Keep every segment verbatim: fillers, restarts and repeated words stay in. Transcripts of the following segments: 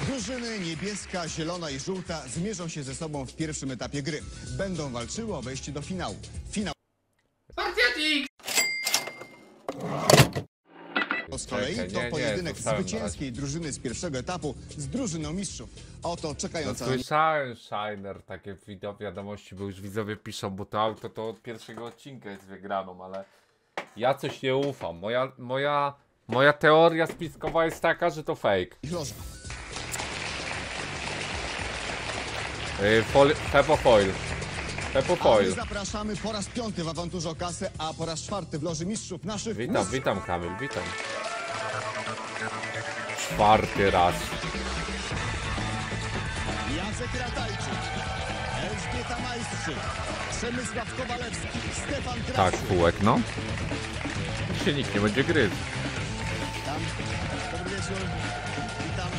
Drużyny niebieska, zielona i żółta zmierzą się ze sobą w pierwszym etapie gry. Będą walczyły o wejście do finału. Finał z kolei Czekaj, to nie, nie, pojedynek zostałem zwycięskiej drużyny z pierwszego etapu z drużyną mistrzów. Oto No, czekająca na słyszałem, Shiner, takie wi- wiadomości, bo już widzowie piszą, bo to auto to od pierwszego odcinka jest wygraną, ale ja coś nie ufam. Moja, moja, moja teoria spiskowa jest taka, że to fake. ich loża. Yy, fol- Pepo Foil. Pepo A my Foil. zapraszamy po raz piąty w awanturze o kasę, a po raz czwarty w loży mistrzów naszych Witam, mistrzów. witam Kamil, witam. Czwarty raz. Jacek Ratajczyk, Elżbieta Majstrzyk, Przemysław Kowalewski, Stefan Krasy. Tak, kółek, no. Dzisiaj nikt nie będzie gryzł. Witam. Dobry wieczór. Witam.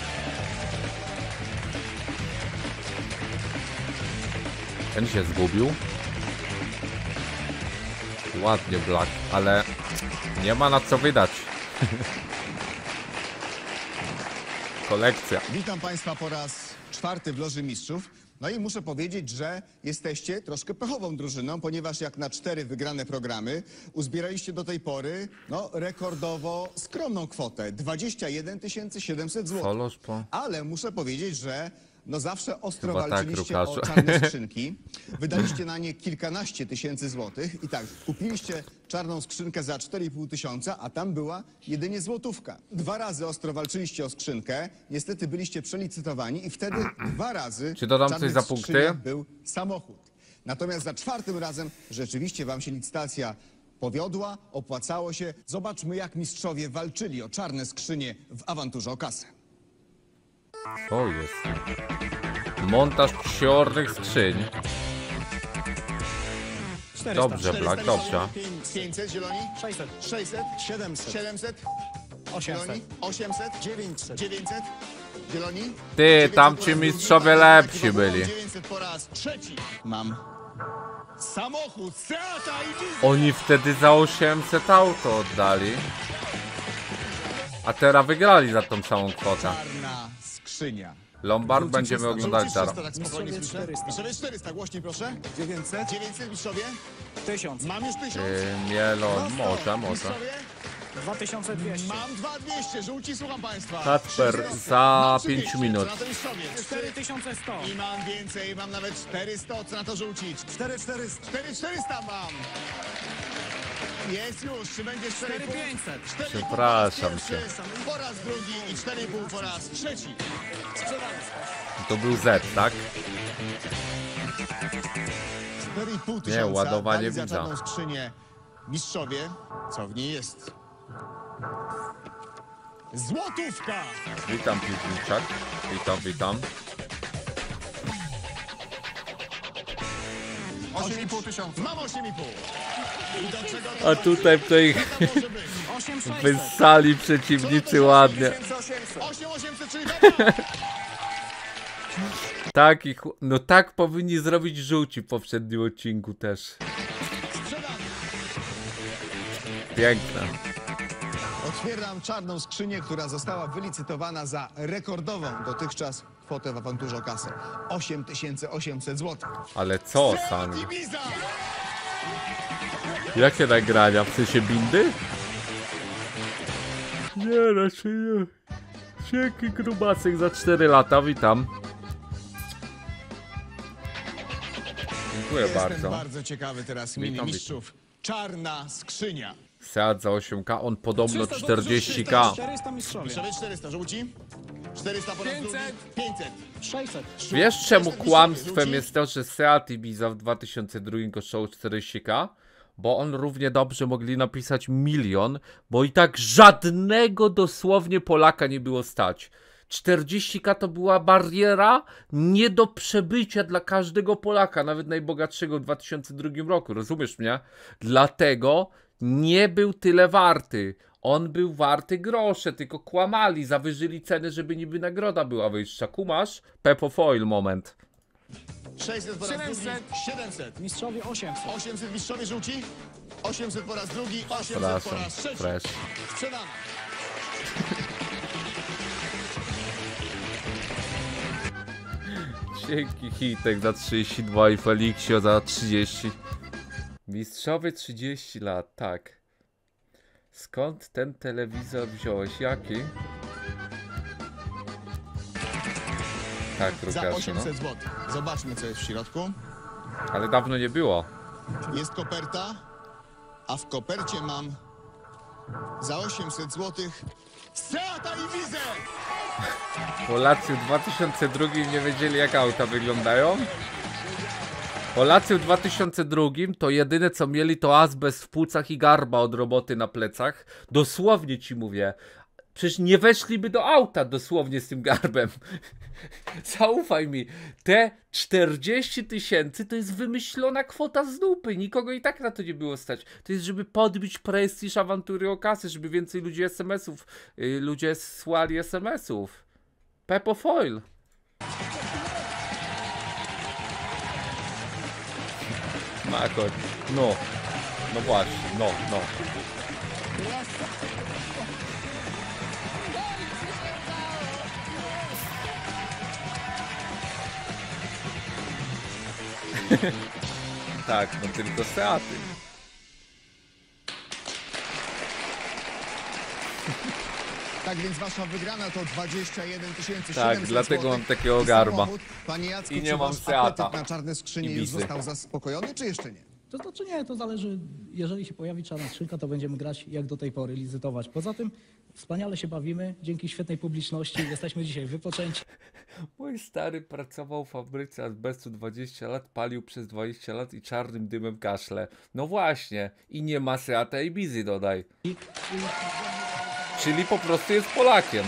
Ten się zgubił. Ładnie Black, ale nie ma na co wydać. Kolekcja. Witam Państwa po raz czwarty w loży mistrzów. No i muszę powiedzieć, że jesteście troszkę pechową drużyną, ponieważ jak na cztery wygrane programy uzbieraliście do tej pory no, rekordowo skromną kwotę dwadzieścia jeden tysięcy siedemset złotych. Soloż po... Ale muszę powiedzieć, że no zawsze ostro Chyba tak, walczyliście o Łukaszu. czarne skrzynki. Wydaliście na nie kilkanaście tysięcy złotych. I tak, kupiliście czarną skrzynkę za cztery i pół tysiąca, a tam była jedynie złotówka. Dwa razy ostro walczyliście o skrzynkę. Niestety byliście przelicytowani i wtedy dwa razy Czy dodam w coś czarnych za punkty? skrzyniach był samochód. Natomiast za czwartym razem rzeczywiście wam się licytacja powiodła, opłacało się. Zobaczmy, jak mistrzowie walczyli o czarne skrzynie w awanturze o kasę. O jest. Montaż psiornych skrzyń. Dobrze, Black, dobrze. pięćset, zieloni? sześćset, sześćset, siedemset, siedemset, osiemset, zieloni? osiemset, dziewięćset, dziewięćset, zieloni? Ty, dziewięćset tamci po raz mistrzowie drugi, lepsi taki byli. dziewięćset po raz trzeci. Mam samochód Seata Ibiza. Oni wtedy za osiemset auto oddali. A teraz wygrali za tą samą kwotę. Czarna skrzynia. Lombard Żółci będziemy trzysta, oglądać żółci teraz. trzysta, tak spokojnie Mistrzowie słyszę. czterysta. Mistrzowie czterysta, głośniej proszę. dziewięćset, dziewięćset, mistrzowie. tysiąc, Mam już tysiąc. Yy, Mielon, może, może. Mistrzowie. dwa tysiące dwieście, Mam dwa dwieście, żółci, słucham państwa. Kacper Trzy złote. za Mam pięć trzydzieści, minut. co na to mistrzowie? cztery tysiące sto, I mam więcej, mam nawet czterysta, co na to żółci? cztery czterysta, cztery czterysta mam. Jest już, czy będzie cztery cztery pięćset, Przepraszam cię. Po raz drugi i cztery i pół po raz trzeci. sprzedane. To był Z, tak? cztery i pół tysiąca ładowanie dali za widza. czarną skrzynię mistrzowie. Co w niej jest? Złotówka! Witam Piwniczak. Witam, witam. osiem i pół tysiąca. Mam osiem i pół. I do czego to A tutaj w tej może być? osiem sześćset, wyssali przeciwnicy ładnie. osiem osiemset, czyli dobra. Tak, ich, no tak powinni zrobić żółci w poprzednim odcinku też. Sprzedany. Piękne. Otwieram czarną skrzynię, która została wylicytowana za rekordową dotychczas kwotę w awanturze o kasę. osiem tysięcy osiemset złotych. Ale co, San? Seat Ibiza! Jakie nagrania? W sensie bindy? Nie, raczej nie. Dzięki grubasek za cztery lata, witam. Dziękuję Jestem bardzo. bardzo ciekawy teraz mini Witam, mistrzów. Czarna skrzynia. Seat za osiem ka, on podobno trzysta, czterdzieści ka. czterysta mistrzowie, Mistrzowie czterysta, żółci? czterysta po raz drugi. pięćset. pięćset. sześćset, Wiesz czemu Mistrzowie, kłamstwem żółci? jest to, że Seat Ibiza w dwa tysiące drugim kosztował czterdzieści ka? Bo on równie dobrze mogli napisać milion, bo i tak żadnego dosłownie Polaka nie było stać. czterdzieści ka to była bariera nie do przebycia dla każdego Polaka, nawet najbogatszego w dwa tysiące drugim roku, rozumiesz mnie? Dlatego nie był tyle warty. On był warty grosze, tylko kłamali, zawyżyli cenę, żeby niby nagroda była wyższa. Kumasz? Pepo Foil moment. sześćset po raz drugi. siedemset. siedemset. mistrzowie osiemset, osiemset mistrzowie żółci. osiemset po raz drugi. osiemset po Przepraszam, raz trzeci. fresh. Sprzedany. Dzięki Hitek za trzydzieści dwa i Feliksio za trzydzieści. Mistrzowie trzydzieści lat, tak. Skąd ten telewizor wziąłeś? Jaki? Tak, Za Rukaszy, no. osiemset złotych. Zobaczmy, co jest w środku. Ale dawno nie było. Jest koperta, a w kopercie mam za osiemset złotych Seata Ibizę! Polacy w dwa tysiące drugim nie wiedzieli, jak auta wyglądają. Polacy w dwa tysiące drugim to jedyne, co mieli, to azbest w płucach i garba od roboty na plecach. Dosłownie ci mówię. Przecież nie weszliby do auta dosłownie z tym garbem. Zaufaj mi, te czterdzieści tysięcy to jest wymyślona kwota z dupy. Nikogo i tak na to nie było stać. To jest, żeby podbić prestiż awantury o kasę, żeby więcej ludzi es em esów, yy, ludzie słali es em esów. Pepo Foil. Makoń. No. No właśnie, no, no. Tak, no tylko Seaty. Tak więc wasza wygrana to dwadzieścia jeden tysięcy Tak, siedemset dlatego złotych. mam takiego I garba. samochód. Panie Jacku, I nie czy mam wasz Seata. apetyt na czarne skrzynie już Ibizy. został zaspokojony, czy jeszcze nie? To znaczy nie, to zależy, jeżeli się pojawi czarna skrzynka, to będziemy grać jak do tej pory, licytować. Poza tym wspaniale się bawimy, dzięki świetnej publiczności, jesteśmy dzisiaj wypoczęci. Mój stary pracował w fabryce azbestu dwadzieścia lat, palił przez dwadzieścia lat i czarnym dymem kaszle. No właśnie, i nie ma Seata Ibizy, dodaj. Czyli po prostu jest Polakiem.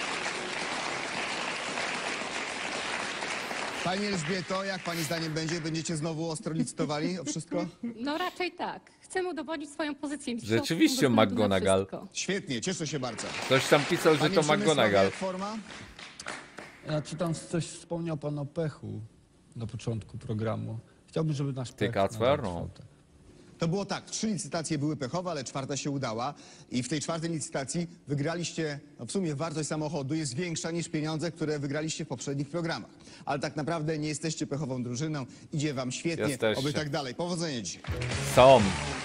Pani Elżbieto, jak pani zdaniem będzie? Będziecie znowu ostro licytowali o wszystko? No raczej tak. Chcemy udowodnić swoją pozycję mistrzowską. Rzeczywiście bez względu na McGonagall. wszystko. Świetnie, cieszę się bardzo. Ktoś tam pisał, że Panie to Przemysławie, McGonagall. jak forma? Ja czytam, coś wspomniał pan o pechu na początku programu. Chciałbym, żeby nasz Ty, pech Kacper, nadal no. trwał, tak. To było tak, trzy licytacje były pechowe, ale czwarta się udała i w tej czwartej licytacji wygraliście, no w sumie wartość samochodu jest większa niż pieniądze, które wygraliście w poprzednich programach. Ale tak naprawdę nie jesteście pechową drużyną, idzie wam świetnie, Jesteście. oby tak dalej. Powodzenia dzisiaj. Są.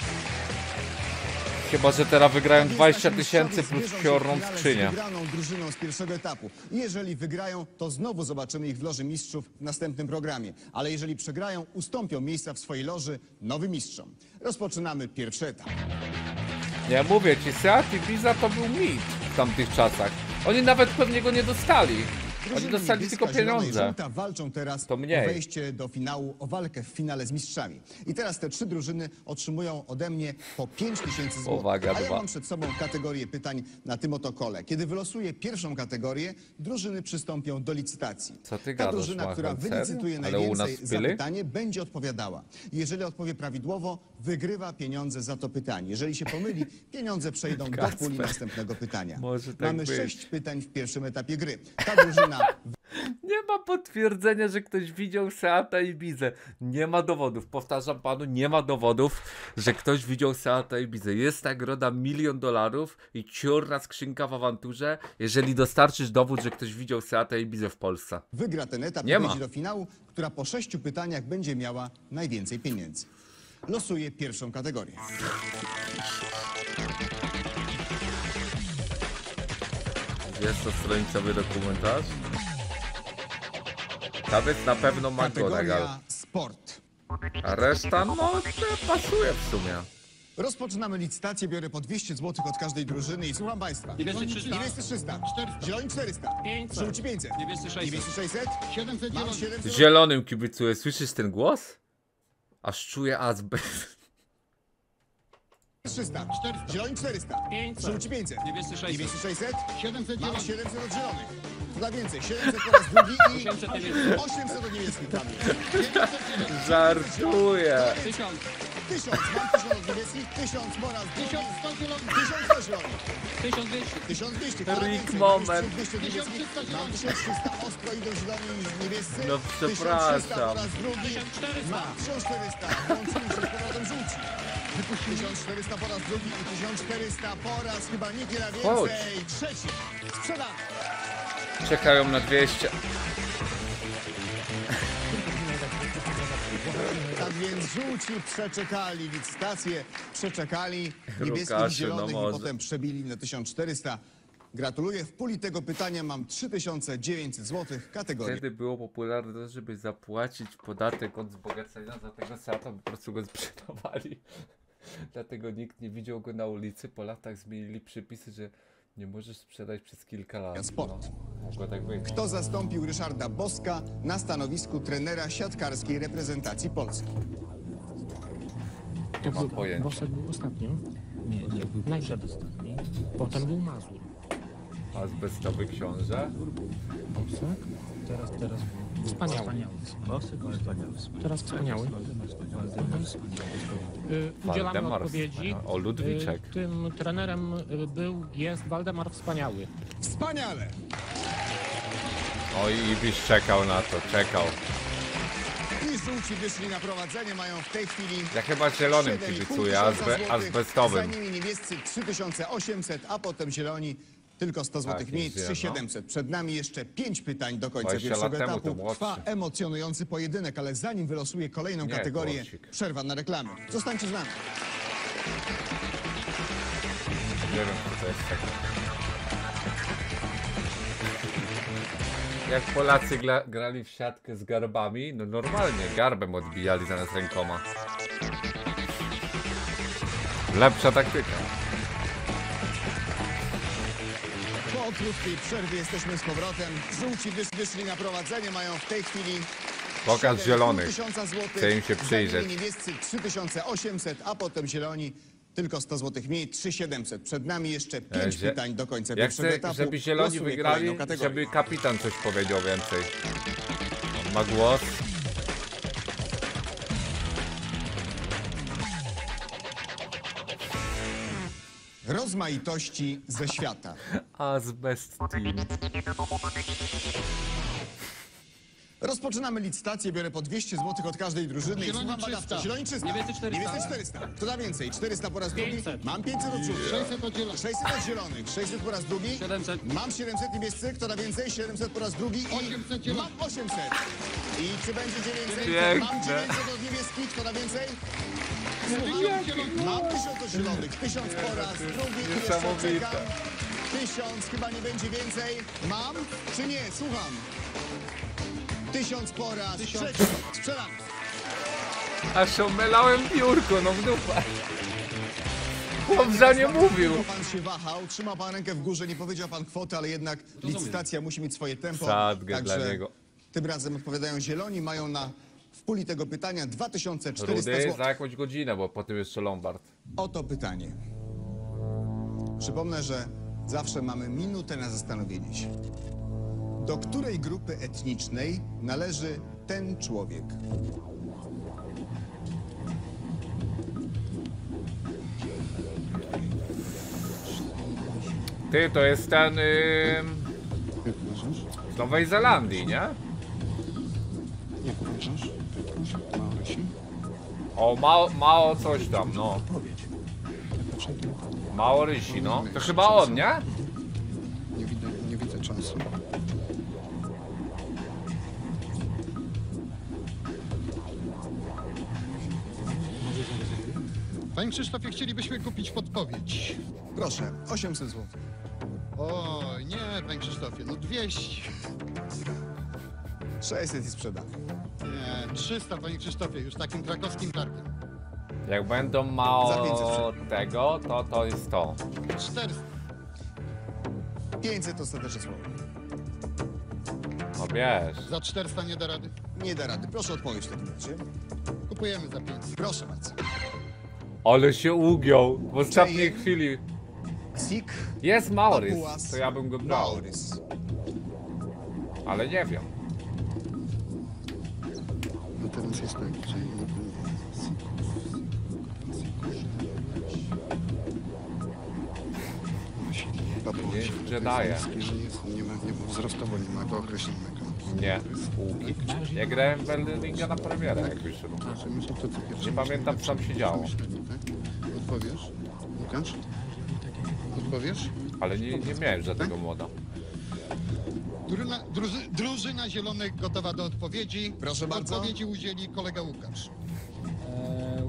Chyba, że teraz wygrają A więc dwadzieścia nasi tysięcy mistrzowie plus zmierzą się w piorną finale z skrzynię. wygraną drużyną z pierwszego etapu. I jeżeli wygrają, to znowu zobaczymy ich w Loży Mistrzów w następnym programie. Ale jeżeli przegrają, ustąpią miejsca w swojej loży nowym mistrzom. Rozpoczynamy pierwszy etap. Ja mówię ci, Seat Ibiza to był mit w tamtych czasach. Oni nawet pewnie go nie dostali. Oni Drużyny dostali niebieska, tylko zielona i pieniądze. żółta walczą teraz To o mniej. wejście do finału, o walkę w finale z mistrzami. I teraz te trzy drużyny otrzymują ode mnie po pięć tysięcy złotych. Uwaga, A ja dwa. mam przed sobą kategorię pytań na tym oto kole. Kiedy wylosuję pierwszą kategorię, drużyny przystąpią do licytacji. Co ty Ta gadasz, drużyna, Machon, która serio? wylicytuje Ale u nas najwięcej za pyly? pytanie, będzie odpowiadała. Jeżeli odpowie prawidłowo, wygrywa pieniądze za to pytanie. Jeżeli się pomyli, pieniądze przejdą do Kacper. puli następnego pytania. Może tak Mamy być. sześć pytań w pierwszym etapie gry. Ta drużyna Nie ma potwierdzenia, że ktoś widział Seata Ibizę. Nie ma dowodów. Powtarzam panu, nie ma dowodów, że ktoś widział Seata Ibizę. Jest nagroda milion dolarów i ciurna skrzynka w awanturze, jeżeli dostarczysz dowód, że ktoś widział Seata Ibizę w Polsce. wygra ten etap Nie i ma. wejdzie do finału, która po sześciu pytaniach będzie miała najwięcej pieniędzy. Losuję pierwszą kategorię. Jest to stronicowy dokumentarz. Tam jest na pewno McGonagall. Kategoria sport. A reszta, no, to pasuje w sumie. Rozpoczynamy licytację, biorę po dwieście złotych od każdej drużyny i słucham państwa. Niebiescy trzysta. Niebiescy trzysta. Zieloni czterysta. pięćset. Żółci pięćset. Niebiescy sześćset. Niebiescy sześćset. siedemset Mam zielony. siedemset. Zielonym kibicuję. Słyszysz ten głos? Aż czuję azbest. trzysta. czterysta. Zieloni czterysta. pięćset. Żółci pięćset. Niebiescy sześćset. Niebiescy sześćset. siedemset Mam zielony. siedemset od zielonych. Dwa więcej. siedemset po raz drugi i osiemset niebieskich. osiemset od niebieskich. Mamy. Żartuję. tysiąc. Tysiąc. Mam tysiąc od niebieskich. Tysiąc po raz drugi. tysiąc sto zielonych. Tysiąc sto zielonych. tysiąc dwieście. tysiąc dwieście. Rick moment. tysiąc trzysta. Mam tysiąc trzysta. Ostro idą zieloni i niebiescy. No przepraszam. tysiąc trzysta po raz drugi. tysiąc czterysta. Ma tysiąc czterysta. Włączyli się z powrotem żółci. tysiąc czterysta po raz drugi i tysiąc czterysta po raz chyba nikt nie da Chodź. więcej. Trzeci. Sprzedany. Czekają na dwieście. więc żółci przeczekali licytację, przeczekali niebieskich i Rukaszy, no zielonych i może. potem przebili na tysiąc czterysta. Gratuluję. W puli tego pytania mam trzy tysiące dziewięćset złotych kategorii. Wtedy było popularne, żeby zapłacić podatek od wzbogacenia za tego sata, po prostu go sprzedawali. Dlatego nikt nie widział go na ulicy. Po latach zmienili przepisy, że nie możesz sprzedać przez kilka lat. Sport. No, mogło tak być. Kto zastąpił Ryszarda Boska na stanowisku trenera siatkarskiej reprezentacji Polski? Nie mam pojęcia. Bosek był ostatnim. Nie, nie był przedostatni. Potem był Mazur. Azbestowy książę. Bosek. Teraz, teraz był wspaniały. Bosek, wspaniały. Teraz wspaniały. Y, Udzielamy Waldemar odpowiedzi. wspaniały. O, Ludwiczek. Y, Tym trenerem y, był, jest Waldemar Wspaniały. Wspaniale! Oj, Ibisz czekał na to, czekał. I żółci wyszli na prowadzenie, mają w tej chwili Ja chyba zielonym siedem i pół kibicuję, tysiąca azbe, złotych. azbestowym. Za nimi niebiescy trzy tysiące osiemset, a potem zieloni tylko sto złotych Tak, mniej, jest trzy tysiące siedemset. Przed nami jeszcze pięć pytań do końca dwadzieścia pierwszego lat temu to etapu. młodszy. Trwa emocjonujący pojedynek, ale zanim wylosuję kolejną Nie, kategorię, Włosik. przerwa na reklamę. Zostańcie z nami. Nie wiem, co to jest takie. Jak Polacy gra, grali w siatkę z garbami, no normalnie, garbem odbijali zamiast rękoma. Lepsza taktyka. Po krótkiej przerwie jesteśmy z powrotem. Żółci wysz, wyszli na prowadzenie, mają w tej chwili Pokaz siedem i pół zielonych. tysiąca złotych. Chcę im się Za przyjrzeć. nimi niebiescy trzy tysiące osiemset, a potem zieloni tylko sto złotych mniej, trzy tysiące siedemset. Przed nami jeszcze pięć Zie- pytań do końca Ja pierwszego chcę, etapu. żeby zieloni Losuję wygrali, kolejną kategorię. żeby kapitan coś powiedział więcej. On ma głos. Rozmaitości ze świata. Azbest Team. Rozpoczynamy licytację, biorę po dwieście złotych od każdej drużyny. Zieloni Słucham badawczo. trzysta. Zieloni trzysta. Niebiescy czterysta. Niebiescy czterysta. Kto da więcej? czterysta po raz drugi. pięćset. Mam pięćset od żółtych. sześćset od zielonych. sześćset od zielonych. sześćset po raz drugi. siedemset. Mam siedemset niebiescy. Kto da więcej? siedemset po raz drugi. I osiemset zielonych. mam osiemset. I czy będzie dziewięćset? Piękne. Mam dziewięćset od niebieskich. Kto da więcej? tysiąc zielonych. Mam tysiąc od zielonych. tysiąc po raz drugi. I jeszcze Niesamowite. czekam. tysiąc. Chyba nie będzie więcej. Mam czy nie? Słucham. Tysiąc po raz trzeci. Strzelam. Aż omelałem biurko, no w dupę. Chłop za nie mówił. Tylko pan się wahał, trzymał pan rękę w górze, nie powiedział pan kwoty, ale jednak licytacja musi mieć swoje tempo. Sadgę dla Także niego. tym razem odpowiadają zieloni, mają na w puli tego pytania dwa tysiące czterysta Rudy złotych. za jakąś godzinę, bo potem jeszcze Lombard. Oto pytanie. Przypomnę, że zawsze mamy minutę na zastanowienie się. Do której grupy etnicznej należy ten człowiek? Ty, to jest ten... Yy, z Nowej Zelandii, nie? Nie kojarzysz? Marysi? O, Mao, Mao coś tam, no. Maorysi, no. To chyba on, nie? Nie widzę, nie widzę czasu. Panie Krzysztofie, chcielibyśmy kupić podpowiedź. Proszę, osiemset złotych. O, nie, panie Krzysztofie, no dwieście. sześćset i sprzedam. Nie, trzysta, panie Krzysztofie, już takim krakowskim targiem. Jak będą Za Mao pięćset tego, to to jest to. czterysta. pięćset ostateczne słowo. No wiesz. Za czterysta nie da rady. Nie da rady. Proszę odpowiedzieć w takim razie. Kupujemy za pięćset. Proszę bardzo. Ale się ugiął w ostatniej Jane. chwili. Sik Jest Maorys, Papuas to ja bym go brał. Maurys. Ale nie wiem. No teraz jest tak, że... Nie jest Jedi'em. Że jest, nie ma, nie ma wzrostowo, nie ma go określonego. Nie. Łuki. Ja grałem w Elden Ringa na premierę, jak wyszedł. Znaczy, myślę, to co pierwsze. Nie pamiętam, co tam się działo. Tak? Odpowiesz? Łukasz? Odpowiesz? Ale nie, nie miałem żadnego moda. Drużyna, druży, drużyna zielonych gotowa do odpowiedzi. Proszę bardzo. Odpowiedzi udzieli kolega Łukasz.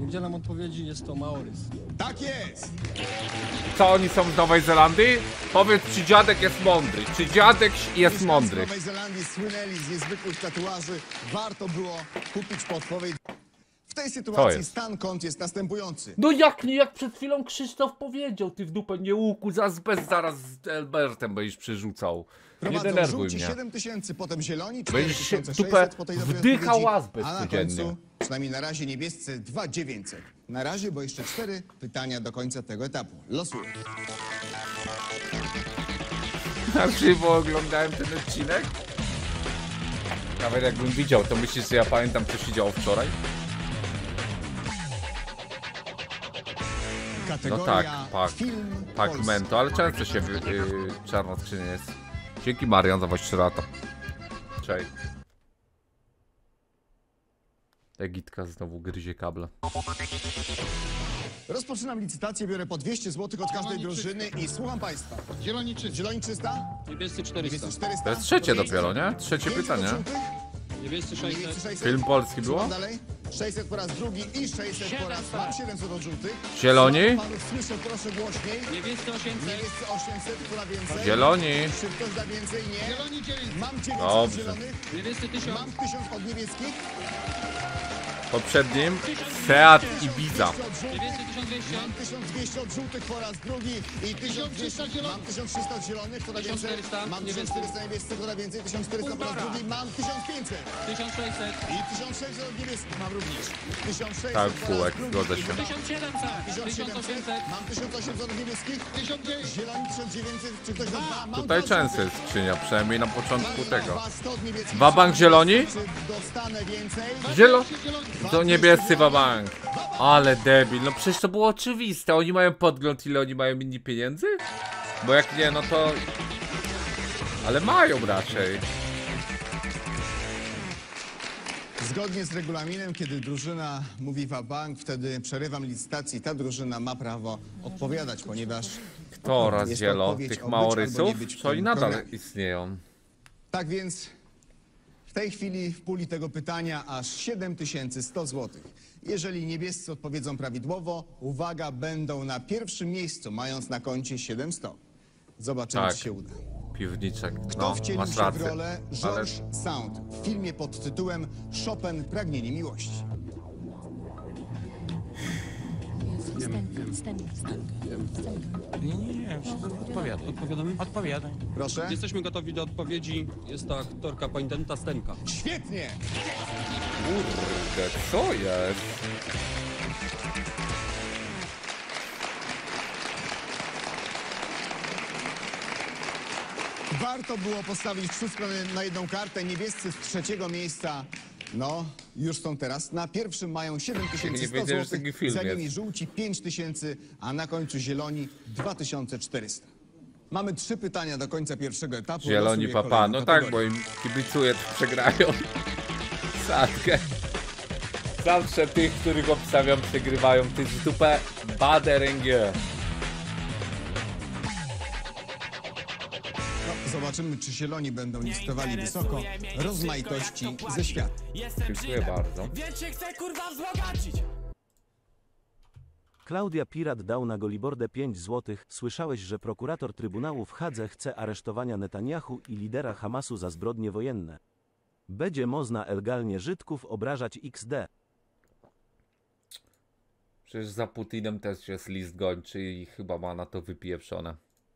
Udzielam odpowiedzi, jest to Maorys. Tak jest! Co oni są z Nowej Zelandii? Powiedz, czy dziadek jest mądry? Czy dziadek jest Mieszkańcy mądry? Nowej Zelandii słynęli z niezwykłych tatuaży. Warto było kupić podpowiedź. W tej sytuacji jest? stan kont jest następujący. No jak nie, jak przed chwilą Krzysztof powiedział, ty w dupę nie łuku, zaraz bez zaraz z Elbertem będziesz przerzucał. Nie Prowadzą denerwuj żółci mnie. siedem tysięcy, potem zieloni cztery Będziesz się tysiące w dupę sześćset po tej dobrej wdychał odpowiedzi, azbest a na codziennie. końcu, przynajmniej na razie niebiescy, dwa tysiące dziewięćset. Na razie, bo jeszcze cztery pytania do końca tego etapu. Losuję. Na żywo oglądałem ten odcinek. Nawet jakbym widział, to myślisz, że ja pamiętam, co się działo wczoraj? No Kategoria tak, pak, film pak polski. mento, ale często się yy, czarna skrzynia jest. Dzięki Marian za właśnie lata. Cześć. Egitka znowu gryzie kable. Rozpoczynam licytację, biorę po dwieście złotych od każdej drużyny i słucham państwa. Zieloni trzysta. Zieloni trzysta? Niebiescy czterysta. Niebiescy czterysta? To jest trzecie Pięć dopiero, od- nie? Trzecie pięć od pytanie. żółtych? Niebiescy Niebiescy sześćset. sześćset? Film polski było? Słucham dalej. sześćset po raz drugi i sześćset po raz... Mam siedemset od żółtych. Zieloni? Słucham panów, słyszę, proszę głośniej. Niebiescy osiemset. Niebiescy osiemset, która więcej? Zieloni. Czy ktoś da więcej? Nie. Zieloni dziewięćset. Mam dziewięćset od Dobrze. zielonych. Niebiescy tysiąc. Mam tysiąc od niebieskich. Poprzednim Seat Ibiza. dwieście od żółtych. Niebiescy tysiąc dwieście. Mam tysiąc dwieście od żółtych po raz drugi i tysiąc dwieście mam tysiąc trzysta od zielonych, kto da więcej? tysiąc czterysta Mam tysiąc czterysta niebiescy, kto da więcej? tysiąc czterysta po raz drugi, mam tysiąc pięćset Tysiąc sześćset. i tysiąc sześćset od niebieskich mam również. tysiąc sześćset Tak, po raz kółek, drugi. zgodzę się. Tysiąc siedemset. tysiąc Tysiąc siedemset, osiemset. mam tysiąc osiemset od niebieskich, tysiąc dziewięćset. zieloni tysiąc dziewięćset, czy ktoś da dwa? Mam Tutaj dwa często żółtych. jest skrzynia, przynajmniej na początku Mam tego. dwa, sto od niebieskich. Wabank zieloni? Czy dostanę więcej? Zielo... Zieloni. To niebiescy wabank. Ale debil, no przecież to było oczywiste. Oni mają podgląd, ile oni mają inni pieniędzy? Bo jak nie, no to... Ale mają raczej. Zgodnie z regulaminem, kiedy drużyna mówi wabank, wtedy przerywam licytację i ta drużyna ma prawo odpowiadać, ponieważ Kto Jest to rozdzielał odpowiedź tych o być albo Maorysów? nie być w Czy oni tym nadal programie. istnieją? tak więc w tej chwili w puli tego pytania aż siedem tysięcy sto złotych. Jeżeli niebiescy odpowiedzą prawidłowo, uwaga, będą na pierwszym miejscu, mając na koncie siedemset. Zobaczymy, Tak. czy się uda. Piwniczek, Kto no, wcielił masz się w rację. rolę Ale George Sound w filmie pod tytułem Chopin – Pragnienie miłości? Nie, nie, nie, odpowiadaj. Odpowiadamy? Odpowiadaj. Proszę. Jesteśmy gotowi do odpowiedzi. Jest to aktorka Pointenta Stenka. Świetnie! kurde, co jest? Warto było postawić wszystko na jedną kartę. Niebiescy z trzeciego miejsca, no, już są teraz. Na pierwszym mają siedem Nie tysięcy sto wiedziałem, że taki złotych, film za nimi jest. żółci pięć tysięcy, a na końcu zieloni dwa tysiące czterysta. Mamy trzy pytania do końca pierwszego etapu. Zieloni Losuję papa, kolejną no tak, kategorię. bo im kibicuję, to przegrają. Sadkę. Zawsze tych, których obstawiam, przegrywają. Ty z dupę baderęgie. No, zobaczymy, czy zieloni będą licytowali wysoko rozmaitości ze świata. Dziękuję bardzo. Klaudia Pirat dał na Golibordę pięć złotych. Słyszałeś, że prokurator Trybunału w Hadze chce aresztowania Netanyahu i lidera Hamasu za zbrodnie wojenne. Będzie można legalnie Żydków obrażać iks de. Przecież za Putinem też jest list gończy i chyba ma na to wypieprzone.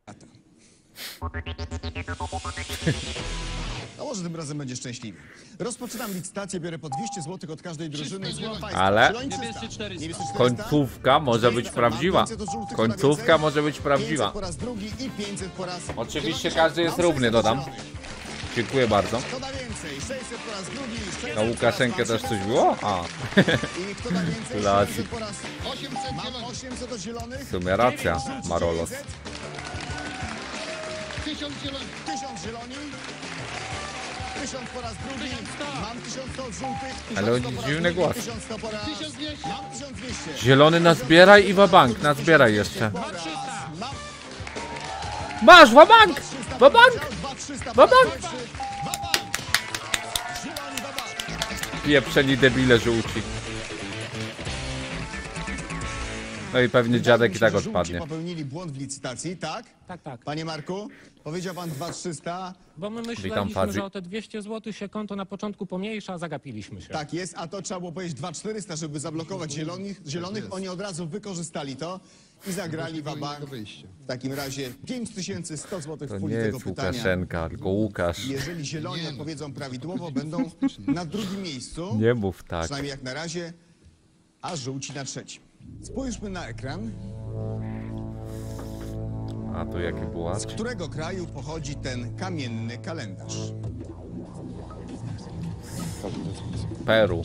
No może tym razem będzie szczęśliwy. Rozpoczynam licytację, biorę po dwieście złotych od każdej drużyny i słucham państwa. Ale- Zieloni trzysta. Niebiescy czterysta. Niebiescy czterysta. Końcówka może być prawdziwa. Końcówka może być prawdziwa. pięćset po raz drugi i pięćset po raz... Oczywiście każdy jest równy, dodam. Dziękuję bardzo. Kto da więcej? sześćset po raz drugi, sześćset Na Łukaszenkę po raz też coś było? A, I kto da więcej? Klasyk. sześćset po raz... osiemset Mam zielonych. osiemset od zielonych. w sumie racja, Żółci Marolos. dziewięćset, tysiąc zielonych. tysiąc zieloni. tysiąc po raz drugi. Mam tysiąc sto od żółtych. tysiąc Ale sto oni po raz dziwny drugi, głos. tysiąc sto po raz... tysiąc dwieście. Mam tysiąc dwieście. Zielony nazbieraj i wabank, nazbieraj jeszcze. Po raz. Mam Masz, wabank! Wabank! dwa trzysta. Wabank! Wabank! Zieloni wabank. Pieprzeni debile żółci. No i pewnie Wydaje dziadek mi i się, tak że żółci odpadnie. popełnili błąd w licytacji, tak? Tak, tak. Panie Marku, powiedział pan dwa tysiące trzysta, Bo my Witam, myśleliśmy, Fadzi. że o te dwieście złotych się konto na początku pomniejsza, a zagapiliśmy się. tak jest, a to trzeba było powiedzieć dwa tysiące czterysta, żeby zablokować zielonych. zielonych. Oni od razu wykorzystali to i zagrali Było wabank. innego wyjścia. W takim razie pięć tysięcy sto złotych To w puli nie tego jest pytania. Łukaszenka, tylko Łukasz. Jeżeli zieloni Nie no. odpowiedzą prawidłowo, będą na drugim miejscu, Nie mów tak. przynajmniej jak na razie, a żółci na trzecim. Spójrzmy na ekran. A tu jakie było? Z którego kraju pochodzi ten kamienny kalendarz? Peru.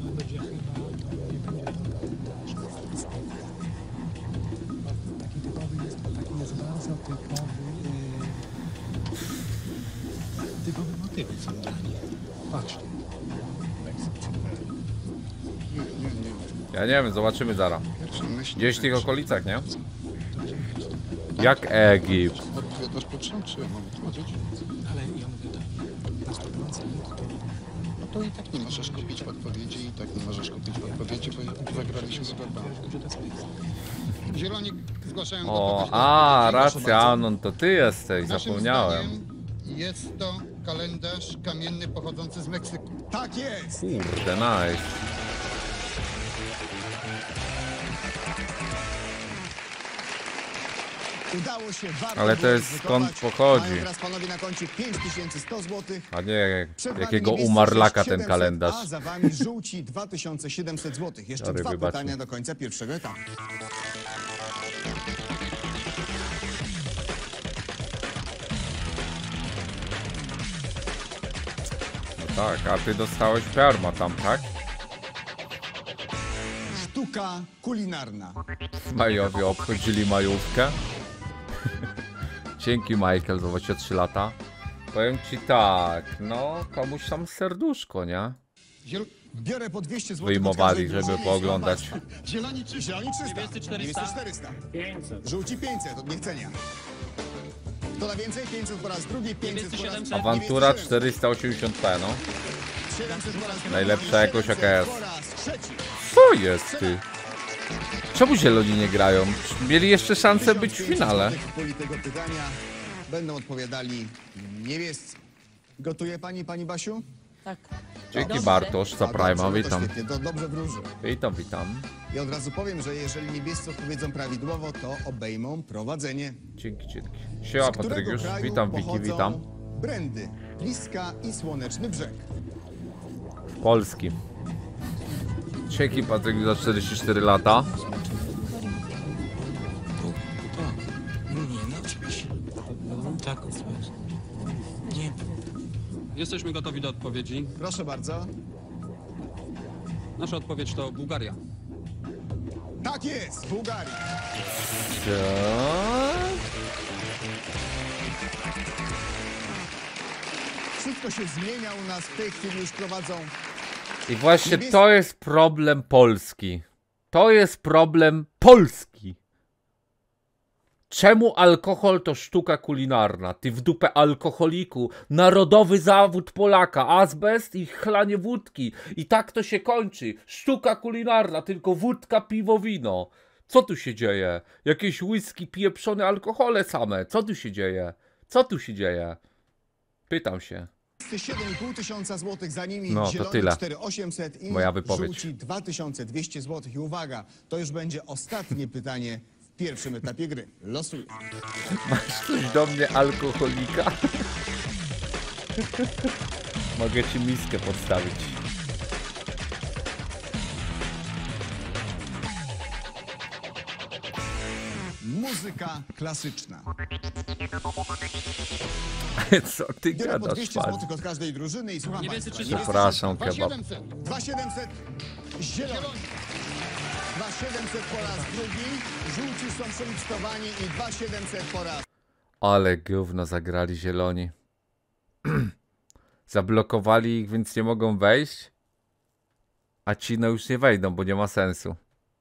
Ja nie wiem, zobaczymy zaraz. Gdzieś w tych okolicach, nie? Jak Egipt? Odpowiadasz Piotrze, czy ja mam odpowiedzieć? Ale ja mówię tak, na sto procent. No to i tak nie możesz kupić odpowiedzi, i tak nie możesz kupić odpowiedzi, bo zagraliśmy z Barbara. Zieloni zgłaszają O, gotowość do a, odpowiedzi. racja, Anon, to ty jesteś, Naszym zapomniałem. zdaniem jest to kalendarz kamienny pochodzący z Meksyku. Tak jest! Kurde, nice. Udało się, warto Ale to było jest ryzykować. skąd pochodzi. Mają teraz panowie na koncie pięć tysięcy sto złotych. A nie, Przed wami jakiego niebiescy umarlaka ten siedemset, kalendarz. A za wami żółci dwa tysiące siedemset złotych. Jeszcze Sorry, dwa wybacz pytania mi. do końca pierwszego etapu. No tak, a ty dostałeś perma tam, tak? Sztuka kulinarna. Majowie obchodzili majówkę. Dzięki, Michael, za dwadzieścia trzy lata. Powiem ci tak, no komuś tam serduszko, nie? Ziel... Biorę po dwieście złotych. Wyjmowali, od każdej żeby drużyny. pooglądać. Zieloni trzysta. Zieloni trzysta. Niebiescy czterysta. Niebiescy czterysta. pięćset. Żółci pięćset, od niechcenia. Kto na więcej? pięćset po raz drugi, pięćset po raz siedemset. Awantura Niebiescy czterysta osiemdziesiąt p, no. siedemset po raz drugi. Najlepsza jakoś jaka jest. Po raz trzeci. Co jest, ty? Czemu zieloni nie grają? Mieli jeszcze szansę być w finale. W puli tego pytania będą odpowiadali niebiescy. Gotuje pani, pani Basiu? Tak. Dzięki, Dobrze. Bartosz, za A, Prima, dobrze, no to witam. świetnie, to dobrze wróży. Witam, witam. I od razu powiem, że jeżeli niebiescy odpowiedzą prawidłowo, to obejmą prowadzenie. Dzięki, dzięki. Siema, Z którego Patryk, już. kraju Witam, Wiki, pochodzą witam. Brandy, Bliska i Słoneczny Brzeg. Polski. Dzięki, Patryk, za czterdzieści cztery lata. Nie, no oczywiście. Tak, nie. Jesteśmy gotowi do odpowiedzi. Proszę bardzo. Nasza odpowiedź to Bułgaria. Tak jest, Bułgaria. Tak. Wszystko się zmienia u nas, w tej chwili już prowadzą. I właśnie to jest problem Polski. To jest problem Polski. Czemu alkohol to sztuka kulinarna? Ty w dupę alkoholiku. Narodowy zawód Polaka. Azbest i chlanie wódki. I tak to się kończy. Sztuka kulinarna, tylko wódka, piwo, wino. Co tu się dzieje? Jakieś whisky, pieprzone alkohole same. Co tu się dzieje? Co tu się dzieje? Pytam się. siedem i pół tysiąca złotych, za nimi No, to zieloni tyle. cztery tysiące osiemset i Moja wypowiedź. żółci dwa tysiące dwieście złotych. I uwaga, to już będzie ostatnie pytanie w pierwszym etapie gry. Losuję. Masz coś do mnie, alkoholika? Mogę ci miskę podstawić. Muzyka klasyczna. Co ty Biorę po gadasz, dwieście pan? złotych od każdej drużyny i słucham Niebiescy państwa. trzysta. Przepraszam, dwa kebab. siedemset. dwa siedemset, zieloni. dwa siedemset po raz drugi, żółci są przelicytowani i dwa siedemset po raz. Ale gówno zagrali zieloni. Zablokowali ich, więc nie mogą wejść. A ci no już nie wejdą, bo nie ma sensu.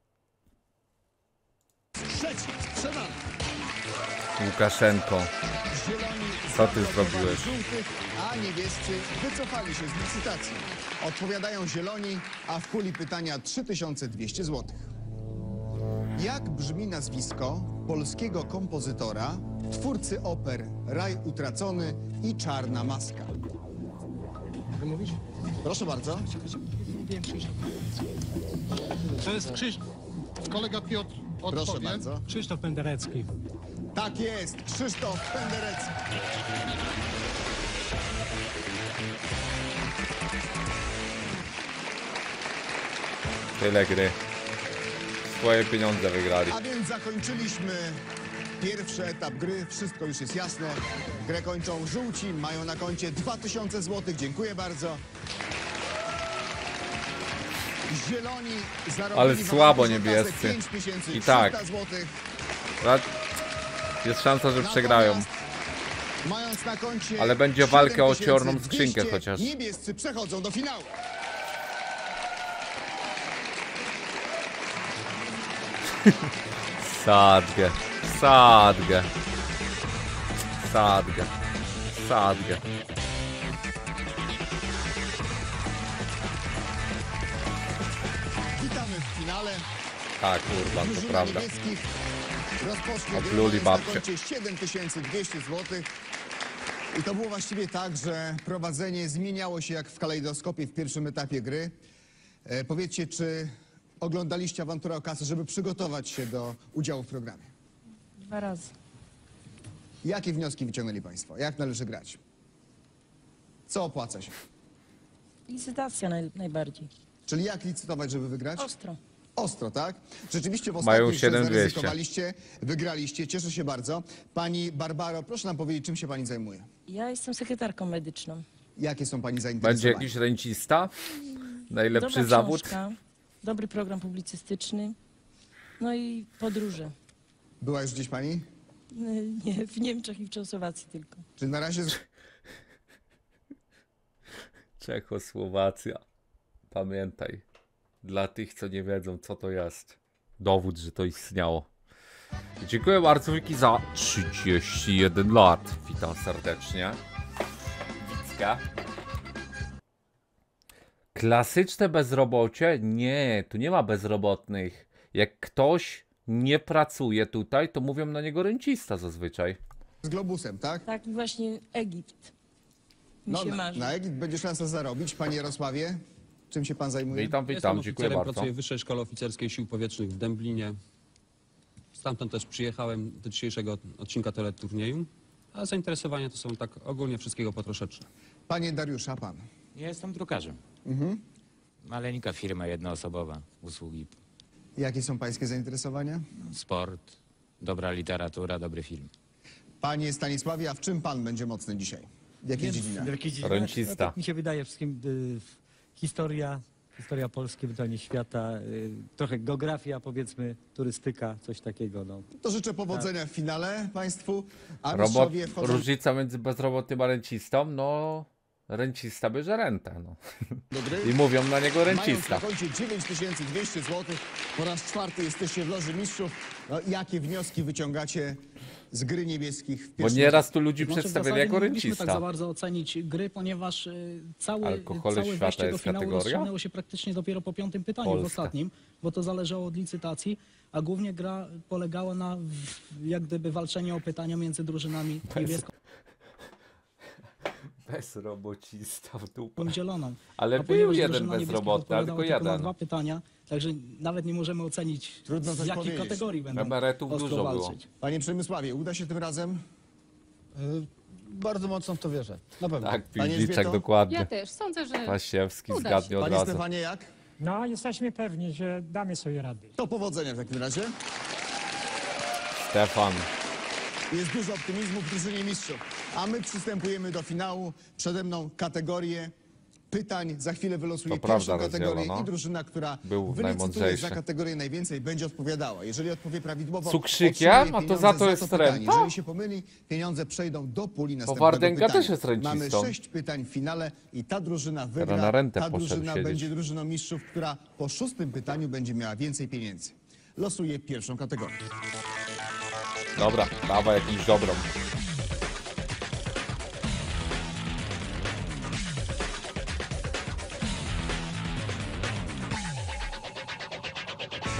Trzeci, sprzedany. Łukaszenko. Zieloni Co ty zablokowali zrobiłeś? żółtych, a niebiescy wycofali się z licytacji. Odpowiadają zieloni, a w puli pytania trzy tysiące dwieście złotych. Jak brzmi nazwisko polskiego kompozytora, twórcy oper Raj Utracony i Czarna Maska? Mogę mówić? Proszę bardzo. To jest Krzyś... Kolega Piotr odpowie. Proszę bardzo. Krzysztof Penderecki. Tak jest, Krzysztof Penderecki. Tyle gry. Swoje pieniądze wygrali. A więc zakończyliśmy pierwszy etap gry. Wszystko już jest jasne. Grę kończą żółci, mają na koncie dwa tysiące złotych. Dziękuję bardzo. Zieloni zarobili Ale w słabo awanturze kasę niebiescy. pięć tysięcy I tak. trzysta złotych. Jest szansa, że przegrają. Natomiast mając na koncie Ale będzie walka o siedem tysięcy czarną skrzynkę dwieście, chociaż. Niebiescy przechodzą do finału. Sadgę. Sadgę. Sadgę. Sadgę. Witamy w finale. Tak, kurwa, to Drużyna prawda. niebieskich rozpocznie grę, Opluli mając na babcie. koncie siedem tysięcy dwieście złotych. I to było właściwie tak, że prowadzenie zmieniało się jak w kalejdoskopie w pierwszym etapie gry. E, powiedzcie, czy oglądaliście Awanturę o kasę, żeby przygotować się do udziału w programie? Dwa razy. Jakie wnioski wyciągnęli Państwo? Jak należy grać? Co opłaca się? Licytacja naj, najbardziej. Czyli jak licytować, żeby wygrać? Ostro. Ostro, tak? Rzeczywiście w Mają ostatniej grze siedem dwieście. zaryzykowaliście, wygraliście, cieszę się bardzo. Pani Barbaro, proszę nam powiedzieć, czym się Pani zajmuje? Ja jestem sekretarką medyczną. Jakie są Pani Będzie zainteresowania? jakiś rencista? Najlepszy Dobra zawód? książka, dobry program publicystyczny, no i podróże. Była już gdzieś Pani? Y, Nie, w Niemczech i w Czechosłowacji tylko. Czy na razie... z- Czechosłowacja. Pamiętaj. Dla tych, co nie wiedzą, co to jest. Dowód, że to istniało. Dziękuję bardzo Wiki za trzydzieści jeden lat. Witam serdecznie. Wicka. Klasyczne bezrobocie? Nie, tu nie ma bezrobotnych. Jak ktoś nie pracuje tutaj, to mówią na niego rencista zazwyczaj. z globusem, tak? Tak, i właśnie Egipt mi No, się na, marzy. na Egipt będzie szansa zarobić. Panie Jarosławie, czym się Pan zajmuje? Witam, Jestem witam, dziękuję oficerem, bardzo. pracuję w Wyższej Szkole Oficerskiej Sił Powietrznych w Dęblinie. Stamtąd też przyjechałem do dzisiejszego odcinka teleturnieju. A zainteresowania to są tak ogólnie wszystkiego po troszeczkę. Panie Dariuszu, a Pan? Ja jestem drukarzem. Mhm. Maleńka firma jednoosobowa, usługi, Jakie są Pańskie zainteresowania? sport, dobra literatura, dobry film. Panie Stanisławie, a w czym Pan będzie mocny dzisiaj? W jakiej dziedzinie? W jakiej dziedzinie? Rencista. No, tak mi się wydaje wszystkim y, historia, historia Polski, wydanie świata, y, trochę geografia, powiedzmy, turystyka, coś takiego. No. To życzę powodzenia w finale Państwu, a Robot, mistrzowie wchodzą różnica między bezrobotnym a rencistą? No, rencista bierze rentę. No. do gry. I mówią na niego Mając rencista. na koncie dziewięć tysięcy dwieście złotych, po raz czwarty jesteście w Loży Mistrzów. No, jakie wnioski wyciągacie z gry niebieskich w Bo pierwszym nieraz tu ludzi Znaczy, w przedstawiali zasadzie jako nie mogliśmy tak za rencista. bardzo ocenić gry, ponieważ y, cały, Alkohole całe świata wejście do jest finału kategoria? rozstrzygnęło się praktycznie dopiero po piątym pytaniu, Polska. w ostatnim, bo to zależało od licytacji, a głównie gra polegała na w, jak gdyby walczeniu o pytania między drużynami niebieską Bezrobocista w dupę. i zieloną. Ale A był ponieważ jeden drużyna niebieska bezrobotny, ale odpowiadała tylko na jeden. dwa pytania, także nawet nie możemy ocenić, Trudno z coś jakiej powiedzieć. kategorii będą Emerytów ostro dużo było. walczyć. Panie Przemysławie, uda się tym razem? Y, bardzo mocno w to wierzę. Na pewno. Tak, Panie Piliczek Elżbieto? dokładnie. Ja też sądzę, że Pasiewski uda zgadnie się. od Panie razu. Stefanie, jak? No, jesteśmy pewni, że damy sobie radę. To powodzenia w takim razie. Stefan. Jest dużo optymizmu w drużynie mistrzów. A my przystępujemy do finału. Przede mną kategorie pytań. Za chwilę wylosuję To pierwszą prawda, kategorię rozdzielono. i drużyna, która Był wylicytuje najmądrzejszy. za kategorię najwięcej, będzie odpowiadała. Jeżeli odpowie prawidłowo, Cukrzykiem? otrzymuje A to pieniądze za to jest pytanie. renta? Jeżeli się pomyli, pieniądze przejdą do puli następnego Wardęga pytania. też jest rencistą. Mamy sześć pytań w finale i ta drużyna wygra. na rentę ta poszedł drużyna siedzieć. będzie drużyną mistrzów, która po szóstym pytaniu będzie miała więcej pieniędzy. Losuję pierwszą kategorię. Dobra, dawaj jakąś dobrą.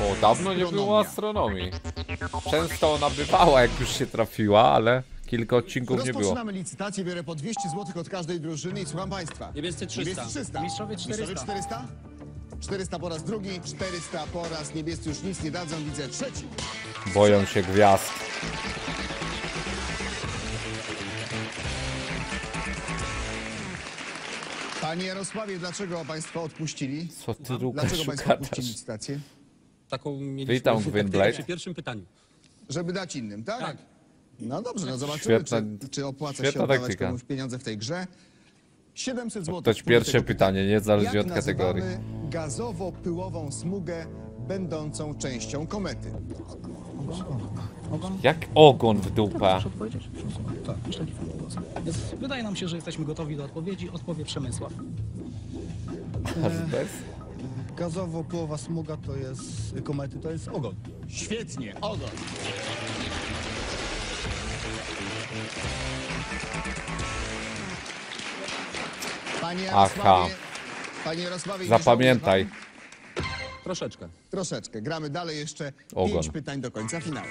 O, dawno nie było astronomii. Często ona bywała, jak już się trafiła, ale kilka odcinków nie było. Rozpoczynamy licytację, biorę po dwieście złotych od każdej drużyny i słucham państwa. Niebiescy trzysta. Niebiescy trzysta. Mistrzowie czterysta. czterysta? czterysta po raz drugi, czterysta po raz niebiescy już nic nie dadzą, widzę trzeci. Boją się gwiazd. Panie Jarosławie, dlaczego państwo odpuścili? Co ty, Łukasz, Dlaczego państwo gadasz? odpuścili licytację? Taką mieliśmy Witam, taktykę Gwynblade. przy pierwszym pytaniu. Żeby dać innym, tak? Tak. No dobrze, no zobaczymy, Świetna- czy, czy opłaca się świetna oddawać taktyka. komuś pieniądze w tej grze. siedemset złotych. To jest pierwsze pytanie, niezależnie Jak od kategorii. nazywamy gazowo-pyłową smugę będącą częścią komety? Jak ogon w dupę. Proszę odpowiedzieć? Tak. Więc wydaje nam się, że jesteśmy gotowi do odpowiedzi. Odpowie Przemysław. Aż bez? Gazowo-pyłowa smuga to jest komety, to jest ogon. Świetnie, ogon. Panie Jarosławie, Aha. Panie Jarosławie, nie Zapamiętaj. żałuje pan? Troszeczkę. Troszeczkę. Gramy dalej, jeszcze Ogon. pięć pytań do końca finału.